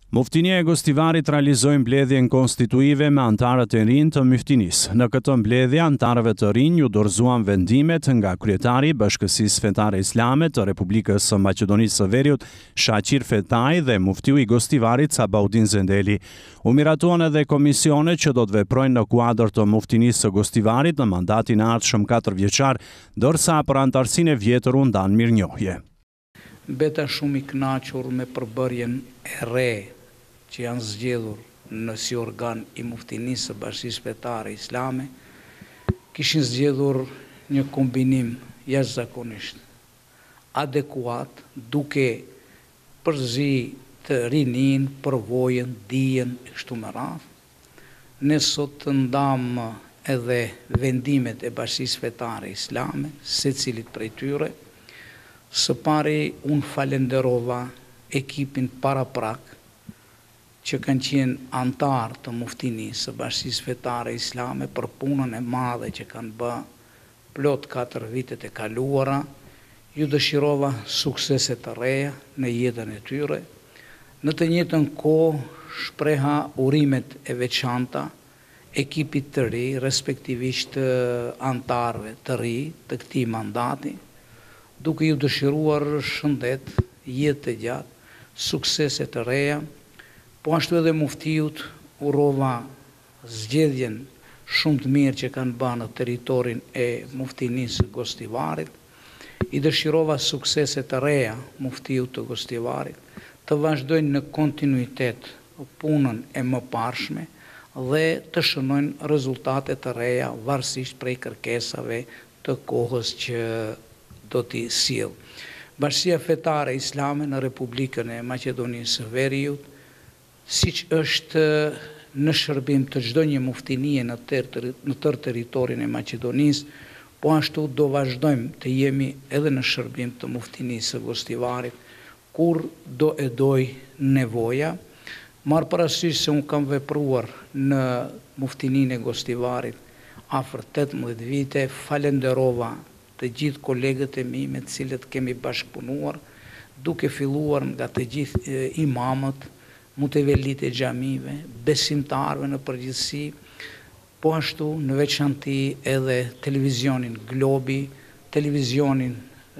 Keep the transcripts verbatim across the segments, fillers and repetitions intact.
Muftinia e Gostivarit realizoi mbledhjen konstituive me antarët e rinj të muftinisë. Në këtë mbledhje, antarëve të rinj u dorëzuan vendimet nga kryetari i Bashkësisë Fetare Islame të Republikës së Maqedonisë së Veriut, Shaqir Fetaj, dhe muftiu i Gostivarit Sabaudin Zendeli. U miratuan edhe komisione që do të veprojnë në kuadër të muftinisë së Gostivarit në mandatin e ardhshëm katër vjeçar, ndërsa për antarësinë e vjetër u ndan mirënjohje. Mbeta shumë i kënaqur me përbërjen e re që janë zgjedhur në si organ i muftinisë së Bashkisë Fetare Islame, kishin zgjedhur një kombinim jashtëzakonisht adekuat, duke përzi të rinin, përvojën, dijen e kështu me radhë. Ne sot të ndam edhe vendimet e Bashkisë Fetare Islame, secilit prej tyre. Së pari unë falenderova ekipin paraprak që kanë qenë antarë të muftinisë së Bashkisë Fetare Islame për punën e madhe që kanë bë plot katër vitet e kaluara. Ju dëshirova suksese të reja në jetën e tyre. Në të njëjtën kohë shpreha urimet e veçanta ekipit të ri, respektivisht antarëve të ri të këtij mandati, duke ju dëshiruar shëndet, jetë të gjatë, suksese të reja. Po ashtu edhe muftiut urova zgjedhjen shumë të mirë që kanë bërë në territorin e muftinisë së Gostivarit. I dëshirova suksese të reja muftiut të Gostivarit, të vazhdojnë në kontinuitet punën e mëparshme dhe të shënojnë rezultate të reja varësisht prej kërkesave të kohës që do t'i sjellë. Bashkia Fetare Islame në Republikën e Maqedonisë së Veriut, siç është në shërbim të çdo një muftinie në tërë territorin e Maqedonisë, po ashtu do vazhdojmë të jemi edhe në shërbim të muftinisë së Gostivarit, kur do e doj nevoja. Marr parasysh se unë kam vepruar në muftininë e Gostivarit afër tetëmbëdhjetë vite, falenderova të gjithë kolegët e mi me të cilët kemi bashkëpunuar, duke filluar nga të gjithë imamët, mutevellit e xhamive, besimtarëve në përgjithësi, po ashtu në veçanti edhe televizionin Globi, televizionin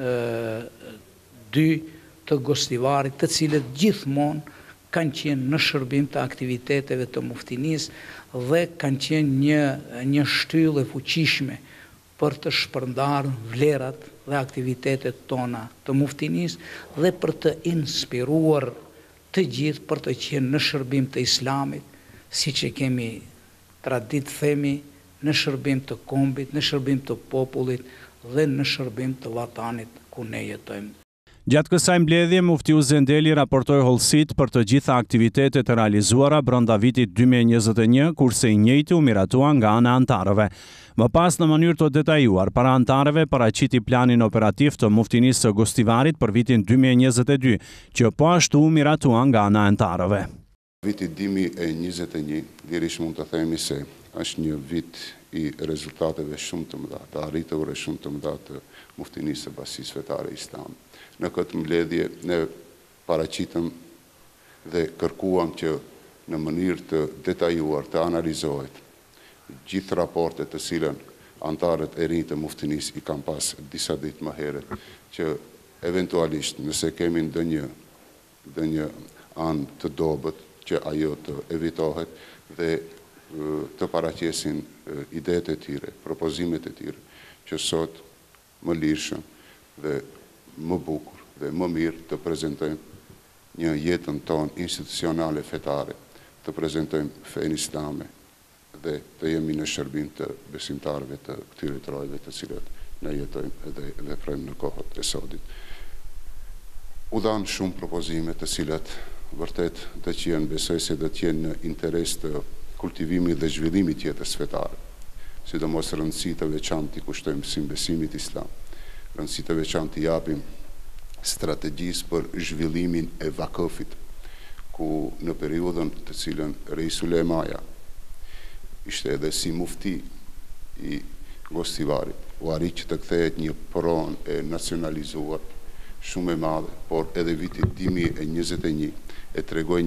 dy të Gostivarit, të cilët gjithmonë kanë qenë në shërbim të aktiviteteve të muftinisë dhe kanë qenë një, një shtyllë e fuqishme për të shpërndarë vlerat dhe aktivitetet tona të muftinisë dhe për të inspiruar të gjithë për të qenë në shërbim të Islamit, si që kemi tradit themi, në shërbim të kombit, në shërbim të popullit dhe në shërbim të vatanit ku ne jetojmë. Gjatë kësaj mbledhje, muftiu Zendeli raportoi hollësit për të gjitha aktivitetet e realizuara brenda vitit dy mijë e njëzet e një, kurse i njëjti u miratua nga ana e antarëve. Më pas, në mënyrë të detajuar, para antarëve paraqiti planin operativ të muftinisë së Gostivarit për vitin dy mijë e njëzet e dy, që po ashtu u miratua nga ana e antarëve. Viti dy mijë e njëzet e një, dirish mund të themi se është një vit i rezultateve shumë të mëdha, të arritëve shumë të mëdha të muftinisë së Bashkisë Fetare Islame. Në këtë mbledhje ne paraqitëm dhe kërkuam që në mënyrë të detajuar të analizohet gjithë raportet të cilën antarët e rinj të muftinisë i kanë pas disa ditë më herët, që eventualisht nëse kemi ndonjë ndonjë anë të dobët që ajo të evitohet dhe të paraqesin idetë e tyre, propozimet e tyre, që sot më lirshëm dhe më bukur dhe më mirë të prezantojmë një jetën tonë institucionale fetare, të prezantojmë fenë islame dhe të jemi në shërbim të besimtarëve të këtyre trojve të cilët ne jetojmë dhe veprojmë në kohët e sodit. U dhanë shumë propozime të cilat vërtet do të jenë, besoj se do të jenë në interes të kultivimit dhe zhvillimit të jetës fetare, sidomos rëndësi të veçantë i kushtojmë si besimit islam, rëndësi të veçantë i japim strategjisë për zhvillimin e vakëfit, ku në periudhën të cilën Reis Sulejmaja ishte edhe si mufti i Gostivarit, u arrit që të kthehet një pronë e nacionalizuar shumë e madhe, por edhe viti dy mijë e njëzet e një e tregoi një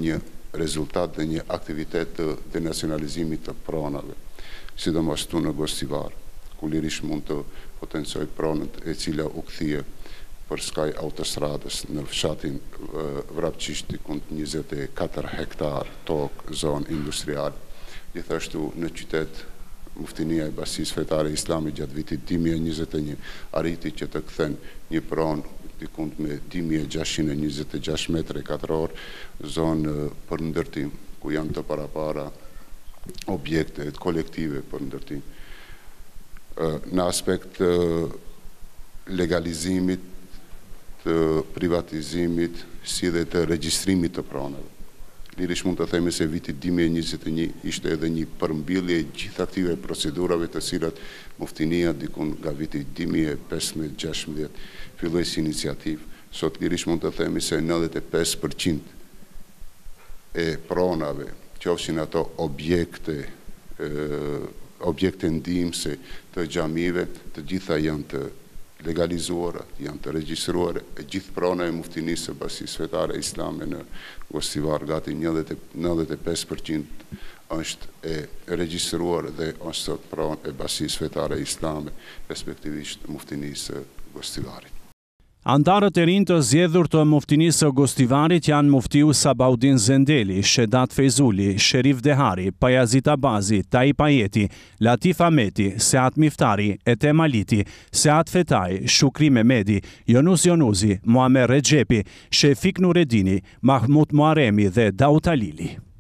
rezultat dhe një aktivitet të denacionalizimit të pronave, sidomos këtu në Gostivar, ku lirisht mund të potencoj pronët e cila u kthie për skaj autostradës në fshatin Vrapçishti kund njëzet e katër hektar tokë zonë industriale. Gjithashtu në qytet Muftinia e Basisë Fetare Islame gjatë vitit dy mijë e njëzet e një arriti që të kthen një pronë dikund me dy mijë e gjashtëqind e njëzet e gjashtë metra katror zonë për ndërtim, ku janë të parapara objekte kolektive për ndërtim. Në aspekt legalizimit, të privatizimit, si dhe të regjistrimit të pronave. Lirisht mund të themi se viti dy mijë e njëzet e një ishte edhe një përmbillje gjithë aktive procedurave të cilat Muftinia dikun nga viti dy mijë e pesëmbëdhjetë gjashtëmbëdhjetë filloi si iniciativë. Sot lirisht mund të themi se nëntëdhjetë e pesë përqind e pronave, qofshin ato objekte, objekte ndihmëse të xhamive, të gjitha janë të legalizuara, janë të regjistruara, e gjithë prona e Muftinisë së Basisë Fetare Islame në Gostivar, gati nëntëdhjetë e pesë përqind është e regjistruar dhe është sot pronë e Basisë Fetare Islame, respektivisht Muftinisë së Gostivarit. Antarët e rinj të zgjedhur të Muftinisë së Gostivarit janë Muftiu Sabaudin Zendeli, Shedat Fejzuli, Sherif Dehari, Pajazit Abazi, Taip Ajeti, Latif Ahmeti, Seat Miftari, Etem Aliti, Seat Fetaj, Shukri Mehmedi, Jonus Jonuzi, Muamer Rexhepi, Shefik Nureddini, Mahmut Muaremi dhe Daut Alili.